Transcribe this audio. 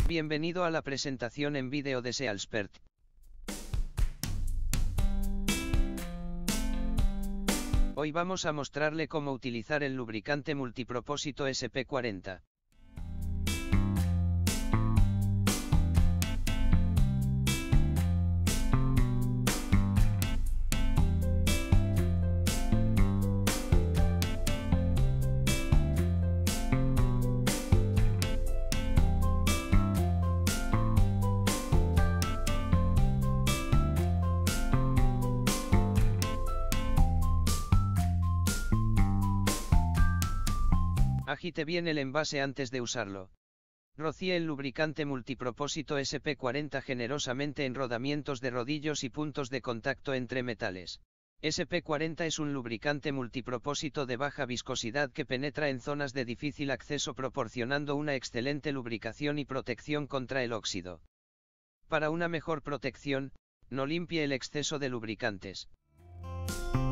Bienvenido a la presentación en vídeo de Sealspert. Hoy vamos a mostrarle cómo utilizar el lubricante multipropósito SP40. Agite bien el envase antes de usarlo. Rocíe el lubricante multipropósito SP40 generosamente en rodamientos de rodillos y puntos de contacto entre metales. SP40 es un lubricante multipropósito de baja viscosidad que penetra en zonas de difícil acceso proporcionando una excelente lubricación y protección contra el óxido. Para una mejor protección, no limpie el exceso de lubricantes.